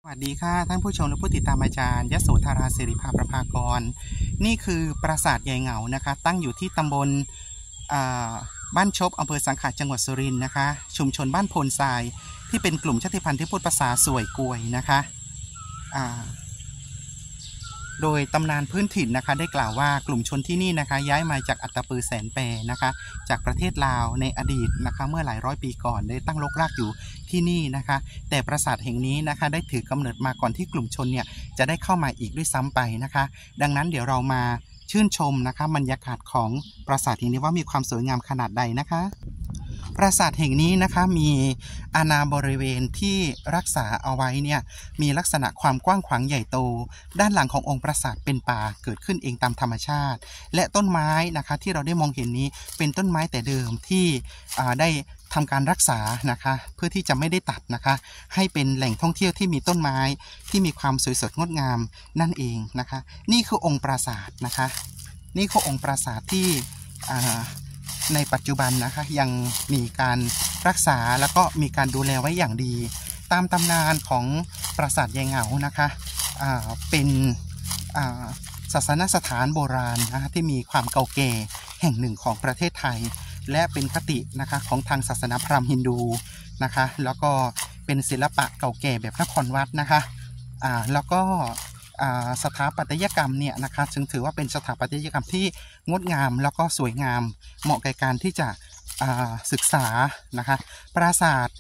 สวัสดีค่ะท่านผู้ชมและผู้ติดตามอาจารย์ยโสธราศิริภาประภากรนี่คือปราสาทใหญ่เหงานะคะตั้งอยู่ที่ตำบลบ้านชบอำเภอสังขะจังหวัดสุรินทร์นะคะชุมชนบ้านโพนทรายที่เป็นกลุ่มชาติพันธุ์ที่พูดภาษาสวยกวยนะคะโดยตำนานพื้นถิ่นนะคะได้กล่าวว่ากลุ่มชนที่นี่นะคะย้ายมาจากอัตตปือแสนแปนะคะจากประเทศลาวในอดีตนะคะเมื่อหลายร้อยปีก่อนได้ตั้งรกรากอยู่ที่นี่นะคะแต่ปราสาทแห่งนี้นะคะได้ถือกำเนิดมาก่อนที่กลุ่มชนเนี่ยจะได้เข้ามาอีกด้วยซ้ำไปนะคะดังนั้นเดี๋ยวเรามาชื่นชมนะคะบรรยากาศของปราสาทแห่งนี้ว่ามีความสวยงามขนาดใดนะคะปราสาทแห่งนี้นะคะมีอาณาบริเวณที่รักษาเอาไว้เนี่ยมีลักษณะความกว้างขวางใหญ่โตด้านหลังขององค์ปราสาทเป็นป่าเกิดขึ้นเองตามธรรมชาติและต้นไม้นะคะที่เราได้มองเห็นนี้เป็นต้นไม้แต่เดิมที่ได้ทำการรักษานะคะเพื่อที่จะไม่ได้ตัดนะคะให้เป็นแหล่งท่องเที่ยวที่มีต้นไม้ที่มีความสวยสดงดงามนั่นเองนะคะนี่คือองค์ปราสาทนะคะนี่คือองค์ปราสาทที่ในปัจจุบันนะคะยังมีการรักษาแล้วก็มีการดูแลไว้อย่างดีตามตำนานของปราสาทยายเหงานะคะเป็นศาสนสถานโบราณนะที่มีความเก่าแก่แห่งหนึ่งของประเทศไทยและเป็นคตินะคะของทางศาสนาพราหมณ์ฮินดูนะคะแล้วก็เป็นศิลปะเก่าแก่แบบนครวัดนะคะแล้วก็สถาปัตยกรรมเนี่ยนะคะจึงถือว่าเป็นสถาปัตยกรรมที่งดงามแล้วก็สวยงามเหมาะแก่การที่จะศึกษานะคะปราสาท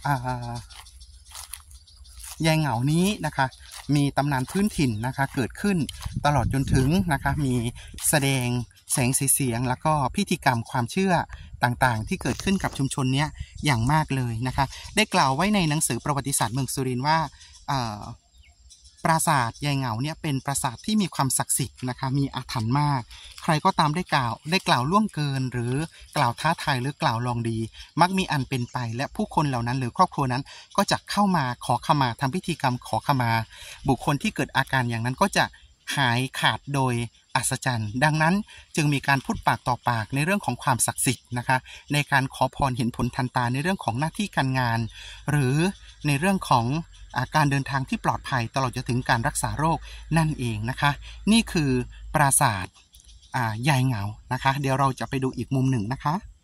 ยายเหงานี้นะคะมีตำนานพื้นถิ่นนะคะเกิดขึ้นตลอดจนถึงนะคะมีแสดงแสงสีเสียงแล้วก็พิธีกรรมความเชื่อต่างๆที่เกิดขึ้นกับชุมชนนี้อย่างมากเลยนะคะได้กล่าวไว้ในหนังสือประวัติศาสตร์เมืองสุรินทร์ว่าปราสาทยายเหงาเนี่ยเป็นปราสาทที่มีความศักดิ์สิทธิ์นะคะมีอาถรรพ์มากใครก็ตามได้กล่าวล่วงเกินหรือกล่าวท้าทายหรือกล่าวลองดีมักมีอันเป็นไปและผู้คนเหล่านั้นหรือครอบครัวนั้นก็จะเข้ามาขอขมาทำพิธีกรรมขอขมาบุคคลที่เกิดอาการอย่างนั้นก็จะหายขาดโดยอัศจรรย์ดังนั้นจึงมีการพูดปากต่อปากในเรื่องของความศักดิ์สิทธิ์นะคะในการขอพรเห็นผลทันตาในเรื่องของหน้าที่การงานหรือในเรื่องของการเดินทางที่ปลอดภัยตลอดจนถึงการรักษาโรคนั่นเองนะคะนี่คือปราสาทยายเหงานะคะเดี๋ยวเราจะไปดูอีกมุมหนึ่งนะคะ